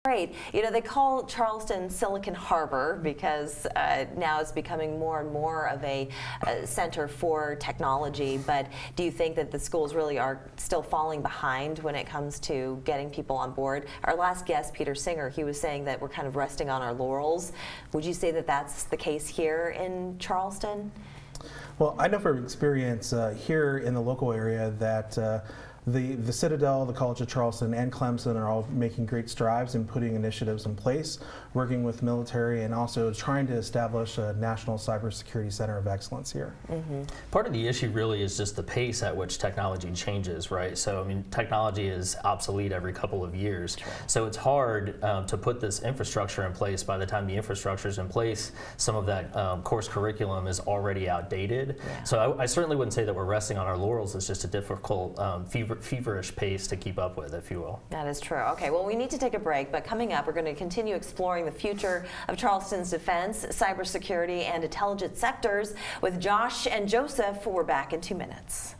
Great. You know, they call Charleston Silicon Harbor because now it's becoming more and more of a center for technology. But do you think that the schools really are still falling behind when it comes to getting people on board? Our last guest, Peter Singer, he was saying that we're kind of resting on our laurels. Would you say that that's the case here in Charleston? Well, I know from experience here in the local area that the Citadel, the College of Charleston, and Clemson are all making great strides in putting initiatives in place, working with military, and also trying to establish a national cybersecurity center of excellence here. Mm-hmm. Part of the issue really is just the pace at which technology changes, right? So, I mean, technology is obsolete every couple of years. Sure. So it's hard to put this infrastructure in place. By the time the infrastructure is in place, some of that course curriculum is already outdated. Yeah. So I certainly wouldn't say that we're resting on our laurels. It's just a difficult, feverish pace to keep up with, if you will. That is true. Okay, well, we need to take a break, but coming up, we're going to continue exploring the future of Charleston's defense, cybersecurity, and intelligence sectors with Josh and Joseph. We're back in 2 minutes.